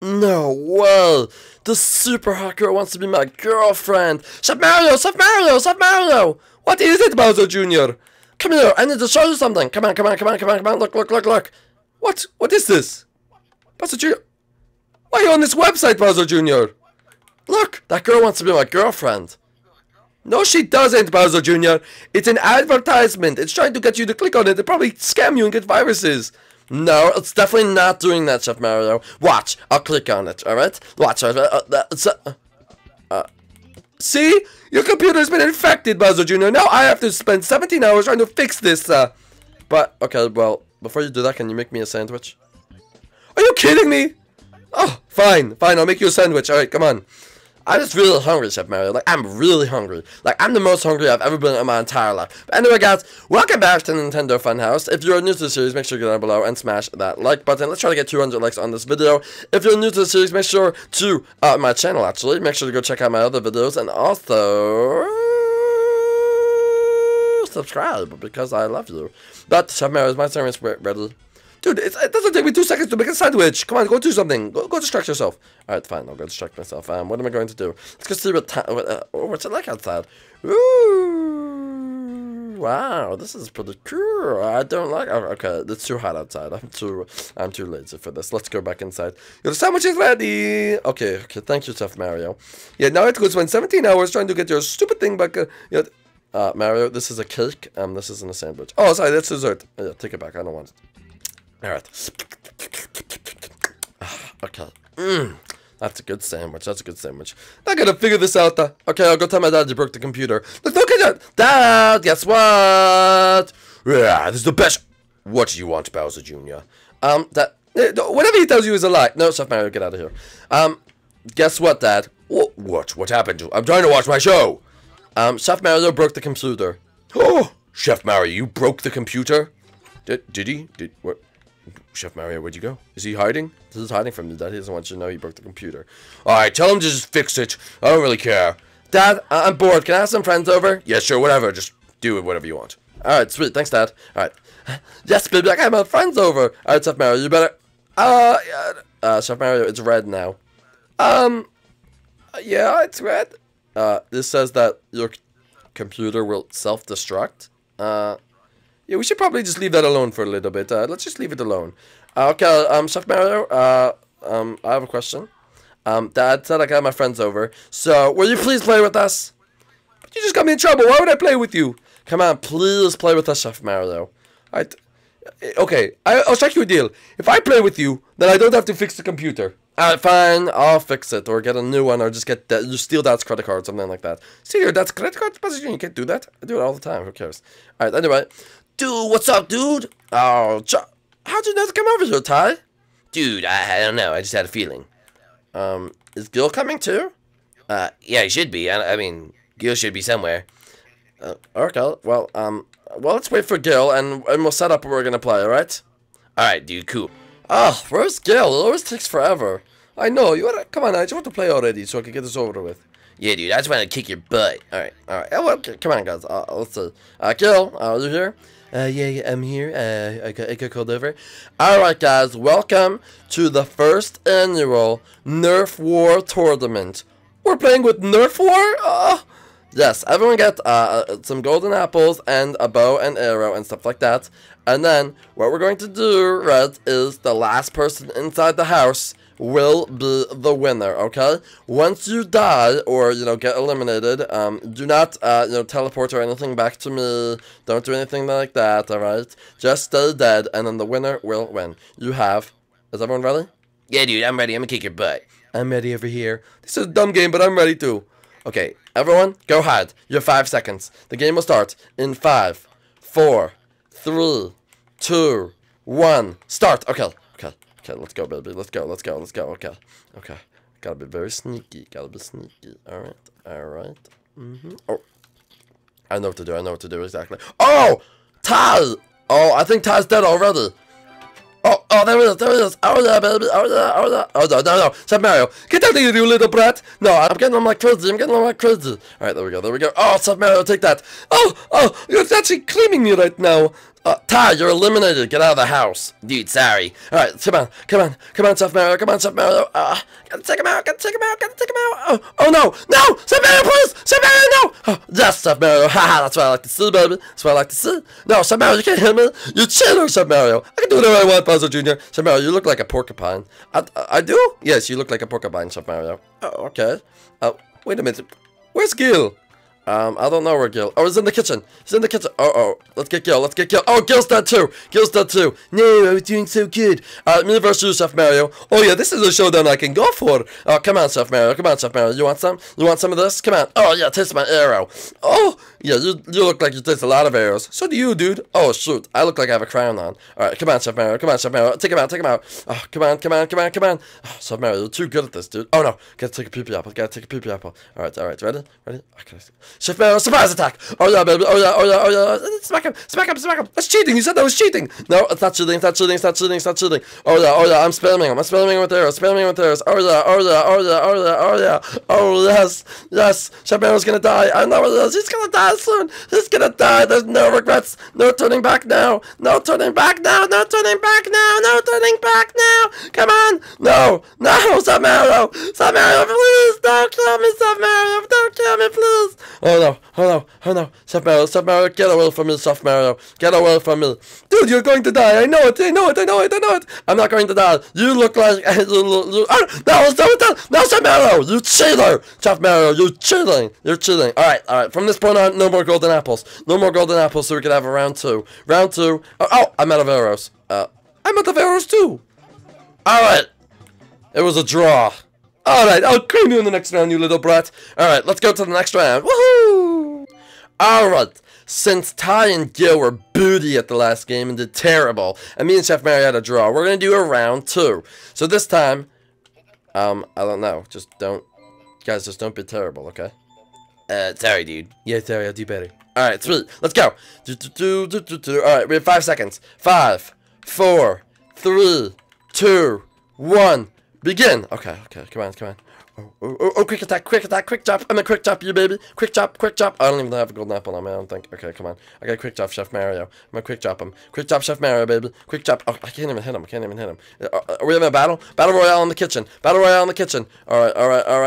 No way! The super hot girl wants to be my girlfriend! Chef Mario! Chef Mario! Chef Mario! What is it, Bowser Jr.? Come here, I need to show you something! Come on, come on, come on, come on, come on, look, look, look, look! What? What is this? Bowser Jr.? Why are you on this website, Bowser Jr.? Look! That girl wants to be my girlfriend! No, she doesn't, Bowser Jr. It's an advertisement. It's trying to get you to click on it. It'll probably scam you and get viruses. No, it's definitely not doing that, Chef Mario. Watch. I'll click on it, alright? Watch. See? Your computer's been infected, Bowser Jr. Now I have to spend 17 hours trying to fix this, But, okay, well, before you do that, can you make me a sandwich? Are you kidding me? Oh, fine. Fine, I'll make you a sandwich. Alright, come on. I'm just really hungry, Chef Mario. Like, I'm really hungry. Like, I'm the most hungry I've ever been in my entire life. But anyway, guys, welcome back to Nintendo Funhouse. If you're new to the series, make sure you go down below and smash that like button. Let's try to get 200 likes on this video. If you're new to the series, make sure to, my channel, actually, make sure to go check out my other videos. And also, subscribe, because I love you. But, Chef Mario, is my sandwich ready? Dude, it doesn't take me 2 seconds to make a sandwich. Come on, go do something. Go distract yourself. Alright, fine. I'll go distract myself. What am I going to do? Let's go see what's it like outside. Ooh, wow, this is pretty cool. I don't like. Oh, okay, it's too hot outside. I'm too lazy for this. Let's go back inside. Your sandwich is ready. Okay. Thank you, Chef Mario. Yeah, now I have to go spend 17 hours trying to get your stupid thing back. Mario, this is a cake. This isn't a sandwich. Oh, sorry, that's dessert. Yeah, take it back. I don't want it. Alright. Okay. That's a good sandwich. That's a good sandwich. I gotta figure this out. Okay, I'll go tell my dad you broke the computer. Look at that. Dad, guess what? Yeah, this is the best. What do you want, Bowser Jr.? Whatever he tells you is a lie. No, Chef Mario, get out of here. Guess what, Dad? What happened to? I'm trying to watch my show. Chef Mario broke the computer. Oh, Chef Mario, you broke the computer? Did he? What? Chef Mario, where'd you go? Is he hiding? This is hiding from you, Dad. He doesn't want you to know he broke the computer. Alright, tell him to just fix it. I don't really care. Dad, I'm bored. Can I have some friends over? Yeah, sure, whatever. Just do it, whatever you want. Alright, sweet. Thanks, Dad. Alright. Yes, baby, I got my friends over. Alright, Chef Mario, you better... Chef Mario, it's red now. Yeah, it's red. This says that your computer will self-destruct. Yeah, we should probably just leave that alone for a little bit. Let's just leave it alone. Okay, Chef Mario, I have a question. Dad said I got my friends over, so will you please play with us? But you just got me in trouble. Why would I play with you? Come on, please play with us, Chef Mario. Okay, I'll strike you a deal. If I play with you, then I don't have to fix the computer. Alright, fine, I'll fix it, or get a new one, or just get that, just steal Dad's credit card, something like that. See your Dad's credit card position? You can't do that. I do it all the time. Who cares? Alright, anyway. Dude, what's up, dude? Oh, how'd you not come over here, Ty? Dude, I don't know. I just had a feeling. Is Gil coming too? Yeah, he should be. I mean, Gil should be somewhere. Okay, well, let's wait for Gil, and we'll set up what we're gonna play, alright? Alright, dude, cool. Oh, where's Gil? It always takes forever. I know, you wanna, come on, I just want to play already so I can get this over with. Yeah, dude, I just want to kick your butt. Alright. Well, come on, guys. Let's see. Gil, are you here? Yeah, I'm here. I got called over. Alright, guys, welcome to the first annual Nerf War Tournament. We're playing with Nerf War? Yes, everyone get some golden apples and a bow and arrow and stuff like that. And then, what we're going to do, Red, is the last person inside the house will be the winner, okay? Once you die, or, get eliminated, do not, teleport or anything back to me. Don't do anything like that, alright? Just stay dead, and then the winner will win. You have... Is everyone ready? Yeah, dude, I'm ready. I'm gonna kick your butt. I'm ready over here. This is a dumb game, but I'm ready too. Okay, everyone, go hide. You have 5 seconds. The game will start in 5, 4, 3, 2, 1, start. Okay, let's go, baby. Let's go. Okay. Gotta be very sneaky. Alright. Oh. I know what to do exactly. Oh! Ty! Oh, I think Ty's dead already. Oh, there it is. Oh, yeah, baby. Oh, no. Chef Mario, get out of here, you little brat. No, I'm getting on like crazy. Alright, there we go. Oh, Chef Mario, take that. Oh, you're actually claiming me right now. Ty, you're eliminated. Get out of the house. Dude, sorry. Alright, come on. Come on, Chef Mario. Gotta take him out. Gotta take him out. Oh no. No! Chef Mario, please! Chef Mario, no! Oh, yes, Chef Mario. Haha, that's what I like to see, baby. That's what I like to see. No, Chef Mario, you can't hit me. You cheater, Chef Mario. I can do whatever I want, Bowser Jr. Chef Mario, you look like a porcupine. I do? Yes, you look like a porcupine, Chef Mario. Oh, okay. Wait a minute. Where's Gil? I don't know where Gil. Oh, he's in the kitchen. Let's get Gil. Oh, Gil's dead too. No, I was doing so good. Me versus you, Chef Mario. Oh yeah, this is a showdown I can go for. Oh, come on, Chef Mario. You want some? You want some of this? Come on. Oh yeah, taste my arrow. Oh yeah, you look like you taste a lot of arrows. So do you, dude. Oh shoot, I look like I have a crown on. All right, come on, Chef Mario. Take him out. Oh, come on. Oh, Chef Mario, you're too good at this, dude. Oh no, gotta take a pee-pee apple. All right, ready? Okay. Chef Mario, surprise attack! Oh yeah, baby! Oh yeah! Smack him! That's cheating! You said that was cheating! No, it's not cheating! Oh yeah! I'm spamming him with arrows! Oh yes! Chef Mario's gonna die! I know it is! He's gonna die soon! There's no regrets! No turning back now! No turning back now! Come on! No! Chef Mario! Please! Don't kill me, Chef Mario! Don't kill me, please! Oh no. Chef Mario, get away from me, Chef Mario. Get away from me. Dude, you're going to die. I know it. I'm not going to die. You look like... No, Chef Mario, you cheater. Chef Mario, you're cheating. Alright. From this point on, no more golden apples. So we can have a round two. Oh, I'm out of arrows. I'm out of arrows too. Alright. It was a draw. Alright, I'll cream you in the next round, you little brat. Alright, let's go to the next round. Woohoo! Alright, since Ty and Gil were booty at the last game and did terrible, and me and Chef Mario had a draw, we're gonna do a round two. So this time, I don't know, guys, just don't be terrible, okay? Sorry, dude. Yeah, sorry, I'll do better. Alright, sweet, let's go. Alright, we have 5 seconds. 5, 4, 3, 2, 1. Begin! Okay, come on. Oh, quick attack, quick chop. I'm a quick chop you, baby. Quick chop. I don't even have a golden apple on me, I don't think. Okay, come on. I got quick chop Chef Mario. I'm gonna quick chop him. Quick chop Chef Mario, baby. Quick chop. Oh, I can't even hit him. Are we having a battle? Battle Royale in the kitchen. Alright.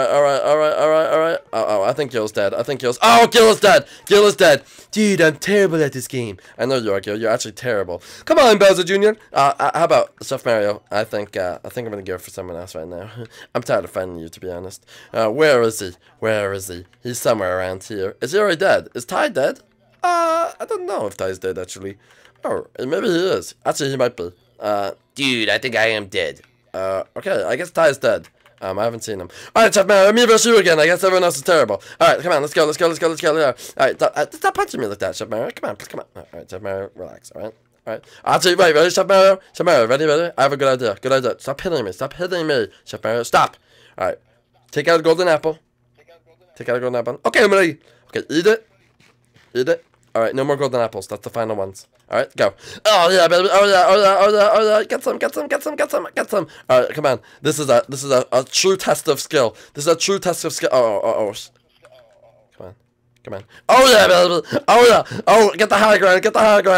Oh, I think Gil's dead. Oh, Gil is dead. Dude, I'm terrible at this game. I know you are, Gil. You're actually terrible. Come on, Bowser Jr. How about Chef Mario? I think I'm gonna go for someone else right now. I'm tired of fighting you, to be honest. Where is he? He's somewhere around here. Is he already dead? Is Ty dead? I don't know if Ty's dead, actually. Oh, maybe he is. Actually, he might be. Dude, I think I am dead. Okay, I guess Ty's dead. I haven't seen him. Alright, Chef Mario, me versus you again. I guess everyone else is terrible. Alright, come on, let's go. Alright, stop punching me like that, Chef Mario. Come on. Alright, Chef Mario, relax, alright? Alright. Actually, wait, ready, Chef Mario? Ready? I have a good idea. Stop hitting me, Chef Mario, stop. Alright, take out a golden apple. Okay, I'm ready. Okay, eat it. Alright, no more golden apples. That's the final ones. Alright, go. Oh yeah, baby. Oh yeah. Get some. Alright, come on. This is a true test of skill. Oh. Come on. Oh yeah, baby. Oh yeah. Oh, get the high ground.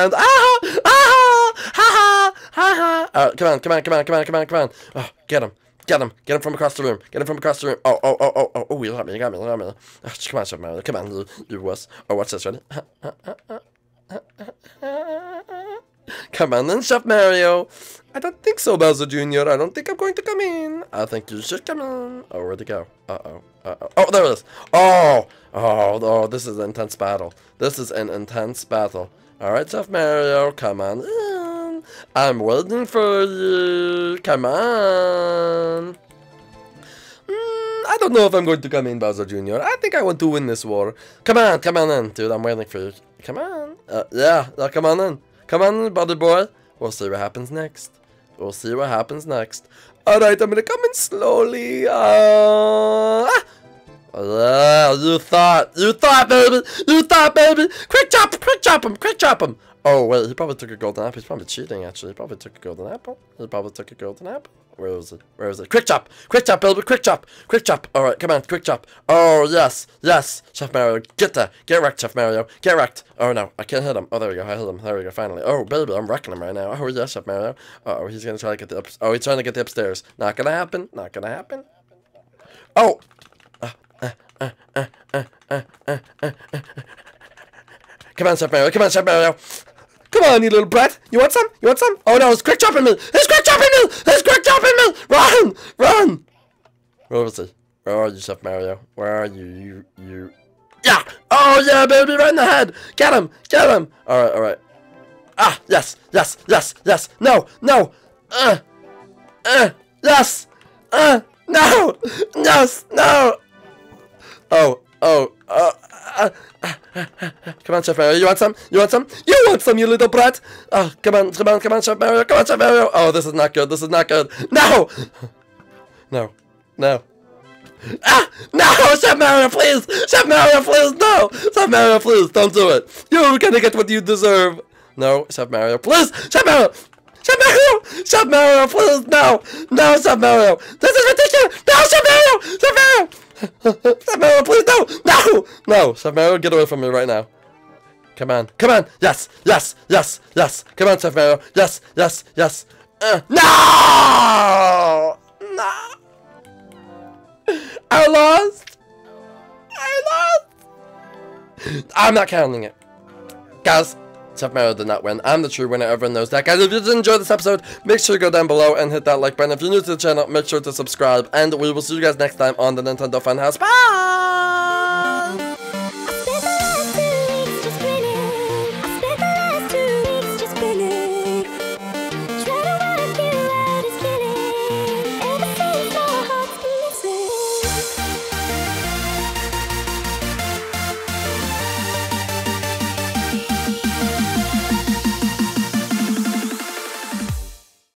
Alright, come on. Oh, get him. Get him from across the room. Oh, you got me. Oh, come on, Chef Mario. Come on, you wuss. Oh, watch this, ready? Come on then, Chef Mario. I don't think so, Bowser Jr. I don't think I'm going to come in. I think you should come in. Oh, where'd it go? Oh, there it is. Oh, this is an intense battle. Alright, Chef Mario, come on in. I'm waiting for you. Come on. I don't know if I'm going to come in, Bowser Jr. I think I want to win this war. Come on in, dude. I'm waiting for you. Come on. Come on in. Come on in, buddy boy. We'll see what happens next. Alright, I'm gonna come in slowly. You thought, baby. Quick chop him. Oh, wait, he probably took a golden apple. He's probably cheating, actually. He probably took a golden apple. He probably took a golden apple. Where is it? Where is it? Quick chop! Quick chop, Bilbo! Quick chop! Quick chop! Alright, come on, quick chop. Oh, yes, yes. Chef Mario, get there. Get wrecked, Chef Mario. Get wrecked. Oh, no, I can't hit him. Oh, there we go. I hit him. There we go, finally. Oh, baby, I'm wrecking him right now. Oh, yes, Chef Mario. Uh-oh, he's gonna try to get the Oh, he's trying to get the upstairs. Not gonna happen. Not gonna happen. Oh! Come on, Chef Mario. Come on, Chef Mario. Come on, you little brat. You want some? You want some? Oh, no, it's quick chopping me. It's quick chopping me. It's quick chopping me. Run. Run. Where is he? Where are you, Chef Mario? Where are you? You. Yeah. Oh, yeah, baby. Right in the head. Get him. Get him. All right, all right. Ah, yes. Yes. Yes. Yes. No. No. Yes. No. Yes. No. Oh. Oh. Come on, Chef Mario. You want some? You want some? You want some, you little brat? Oh, come on, come on, come on, Chef Mario. Come on, Chef Mario. Oh, this is not good. This is not good. No! No. No. Ah! No! Chef Mario, please! Chef Mario, please! No! Chef Mario, please, don't do it. You're gonna get what you deserve. No, Chef Mario, please! Chef Mario! Chef Mario! Chef Mario, please! No! No, Chef Mario! This is ridiculous! No, Chef Mario! Chef Mario! Chef Mario, please, no! No! No, Chef Mario, get away from me right now. Come on. Come on! Yes! Yes! Yes! Yes! Come on, Chef Mario! Yes! Yes! Yes! No! No! I lost! I lost! I'm not counting it. Guys, Chef Mario did not win. I'm the true winner. Everyone knows that. Guys, if you did enjoy this episode, make sure to go down below and hit that like button. If you're new to the channel, make sure to subscribe. And we will see you guys next time on the Nintendo Funhouse. Bye!